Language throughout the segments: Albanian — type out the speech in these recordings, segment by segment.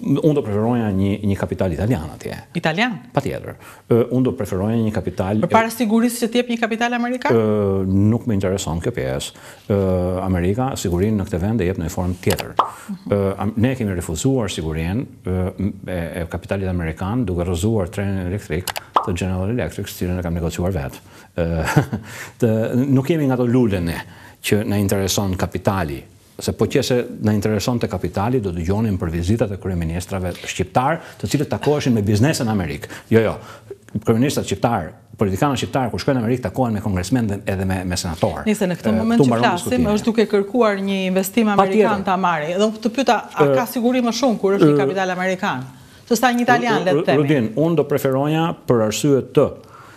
Unë do preferoja një kapital italian atje. Italian? Patjetër. Unë do preferoja një kapital... Përpara sigurisë që t'jep një kapital amerikan? Nuk më intereson kjo pjesë. Amerika sigurinë në këtë vend e jep në një formë tjetër. Ne kemi refuzuar sigurinë e kapitalit amerikan duke rrëzuar trenin elektrik të General Electric, cilën e kam negociuar vetë. Nuk kemi nga to lule ne që na intereson kapitali. Se po qese na intereson të kapitali, do dëgjonim për vizitat e kryeministrave shqiptar, të cilët takoheshin me biznesen në Amerikë. Jo. Kryeministrat shqiptar, politikanët shqiptar kur shkojnë në Amerikë takohen me kongresmen edhe me senator. Nëse në këtë moment që flasim është duke kërkuar një investim amerikan ta marrë. Dhe të pyeta, a ka siguri më shumë kur është një kapital amerikan? Se sa një italian, le të themi. Rudin, unë do preferoja për arsye të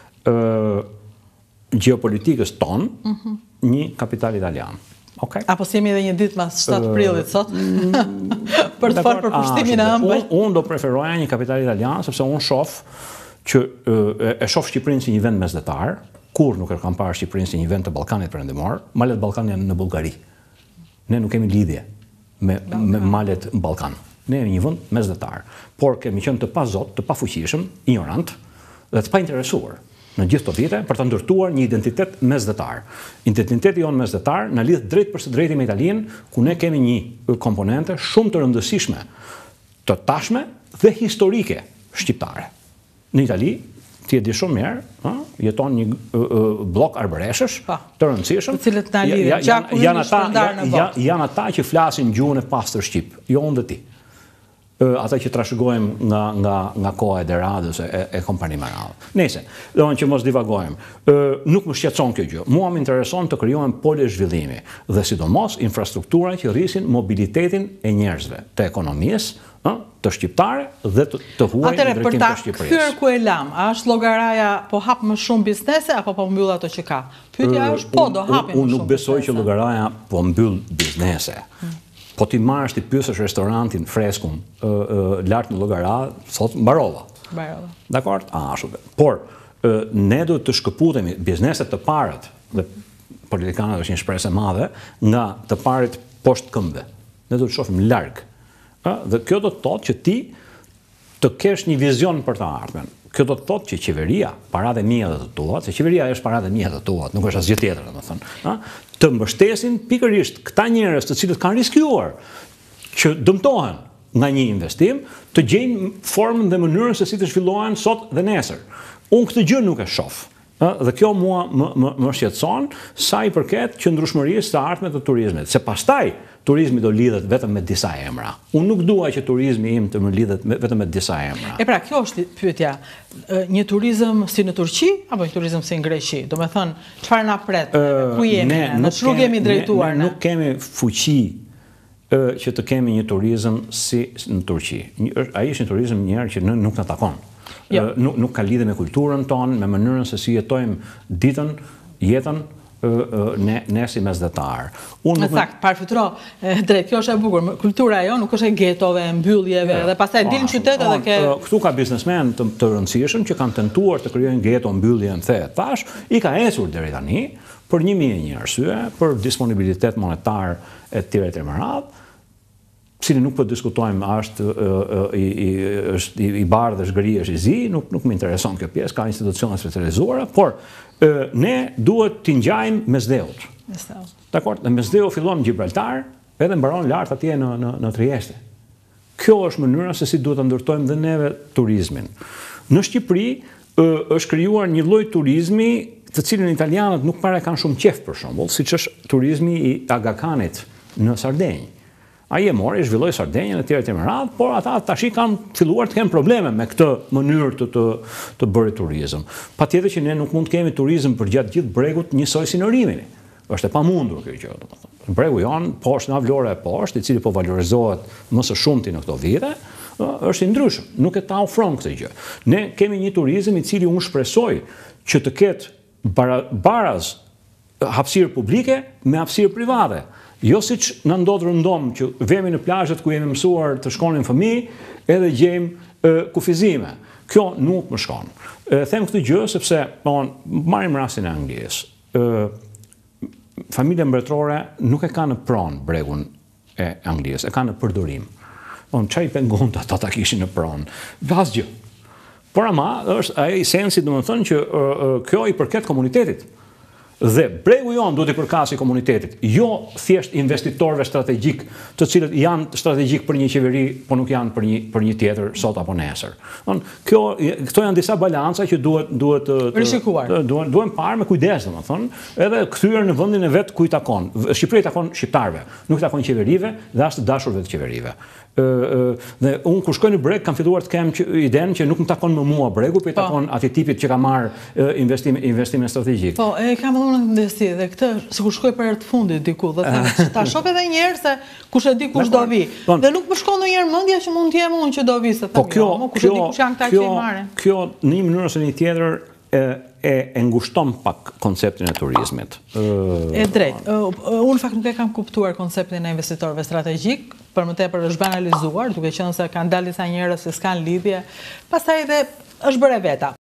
gjeopolitikës tonë një kapital italian. Apo si jemi edhe një ditë mas 7 prillit sot, për të folur për pushtimin e ëmbël. Unë do preferoja një kapital italian, sepse unë shoh që e shoh Shqipërinë si një vend mesdhetar, kur nuk e kam parë Shqipërinë si një vend të Ballkanit Perëndimor, malet Ballkan janë në Bullgari. Ne nuk kemi lidhje me malet Ballkan. Ne jemi një vend mesdhetar, por kemi qenë të pazot, të pafuqishëm, ignorant dhe të painteresuar në gjithë të vite për të ndërtuar një identitet mesdhetar. Identiteti jonë mesdhetar në lidh drejt për së drejti me Italinë, ku ne kemi një komponente shumë të rëndësishme, të tashme dhe historike shqiptare. Në Itali, ti e di shumë mirë, jeton një blok arbëreshësh të rëndësishëm. Të cilët na lidhin gjaku në shpërndar në botë. Janë ata që flasin gjuhën e pastër shqip, jo unë dhe ti. Ata që trashëgojmë nga koha e Deradës e kompani me radhë. Nëse, që mos divagojmë, nuk më shqetëson kjo gjë. Mua më intereson të krijohen pole zhvillimi dhe sidomos infrastruktura që rrisin mobilitetin e njerëzve, të ekonomisë, të shqiptare dhe të huaj në drejtim të Shqipërisë. Atëre, për ta kthyer ku e lam, a është llogaraja po hap më shumë biznese apo po mbyll ato që ka? Pyetja është po do hapin më shumë. Unë nuk besoj që llogaraja po mbyll biznese. Po ti marrësh ti pyesësh restorantin freskun lart në llogara, thot mbarova. Dakor? Ashtu. Por ne duhet të shkëputemi bizneset të parët, dhe politikanët është një shpresë e madhe, nga të parët poshtë këmbëve. Ne duhet të shohim larg. Dhe kjo do të thotë që ti të kesh një vizion për të ardhmen. Kjo do të thotë që qeveria, paratë e mia dhe të tuat, se qeveria është paratë e mia dhe të tuat, nuk është asgjë tjetër, domethënë, të mbështesin pikërisht këta njerëz të cilët kanë riskuar që dëmtohen nga një investim, të gjejnë formën dhe mënyrën se si të zhvillohen sot dhe nesër. Unë këtë gjë nuk e shoh. Dhe kjo mua më shqetëson sa i përket qëndrueshmërisë së ardhme të turizmit, se pastaj turizmi do lidhet vetëm me disa emra. Unë nuk dua që turizmi im të më lidhet vetëm me disa emra. E pra, kjo është pyetja. Një turizëm si në Turqi apo një turizëm si në Greqi? Do të thonë, çfarë na pret? Ku jemi? Në çrrugë jemi drejtuar ne? Nuk kemi fuqi që të kemi një turizëm si në Turqi. Ai është një turizëm njëherë që nuk na takon. Nuk ka lidhje me kulturën tonë, me mënyrën se si jetojmë ditën, jetën ne si mesdhetar. Sakt, parfitro drejt, kjo është e bukur. Kultura jo nuk është e getove, mbylljeve, dhe pastaj dilë në qytet edhe ke... Këtu ka biznesmen të rëndësishëm që kanë tentuar të krijojnë geto, mbyllje në the. Tash, i ka ecur deri tani për 1001 arsye, për disponibilitet monetar e tjera më radhë, cili nuk po diskutojmë, është i bardhë, është gri, është i zi, nuk më intereson kjo pjesë, ka institucione specializuara, por ne duhet t'i ngjajmë mesdheut. Dakor? Dhe mesdheu fillon në Gibraltar, edhe mbaron lart atje në Trieste. Kjo është mënyra se si duhet të ndërtojmë dhe neve turizmin. Në Shqipëri është krijuar një lloj turizmi të cilin italianët nuk para kanë shumë qejf për shembull, siç është turizmi i Agakanit në Sardenjë. Ai e mori, zhvilloi Sardenjën e tjera më radh, por ata tash kanë filluar të kenë probleme me këtë mënyrë të bërit turizëm. Patjetër që ne nuk mund të kemi turizëm për gjatë gjithë bregut njësoj si në Rimini. Është e pamundur kjo gjë, domethënë. Bregu jon poshtë nga vlora e poshtë, i cili po valorizohet më së shumti në këto vite, është i ndryshëm. Nuk e ta ofron këtë gjë. Ne kemi një turizëm i cili unë shpresoj që të ketë baraz hapësirë publike me hapësirë private. Jo siç na ndodh rëndom që vemi në plazhet ku jemi mësuar të shkonin fëmijë edhe gjejmë kufizime. Kjo nuk më shkon. Them këtë gjë sepse marrim rastin e Anglisë. Familja mbretërore nuk e ka në pronë bregun e Anglisë, e ka në përdorim. Çaj pengon ata ta kishin në pronë. Asgjë. Por ama është ai sensi, domethënë që kjo i përket komunitetit. Dhe bregu jonë duhet i përkasi komunitetit, jo thjesht investitorëve strategjik, të cilët janë strategjik për një qeveri, po nuk janë për një tjetër sot apo nesër. Këto janë disa balanca që duhet rishikuar. Duhen parë me kujdes, domethënë, edhe kthyer në vendin e vet ku i takon. Shqipëria i takon shqiptarëve, nuk i takon qeverive dhe as të dashurve të qeverive. Dhe unë kur shkoj në breg kam filluar të kem idenë që nuk më takon më mua bregu, por i takon atij tipit që ka marrë investime strategjik. Po, e kam dhënë ndesi dhe këtë sikur shkoj për herë të fundit diku dhe ta shoh edhe një herë se kush e di kush do vi. Dhe nuk më shkon ndonjëherë mendja që mund të jem unë që do vi se them, kush e di kush janë këta që i marrin. Kjo në një mënyrë ose një tjetër e ngushton pak konceptin e turizmit. E drejtë. Unë fakt nuk e kam kuptuar konceptin e investitorëve strategjik, për më tepër është banalizuar, duke qenë se kanë dalë disa njerëz që s'kan lidhje, pastaj edhe është bërë veta.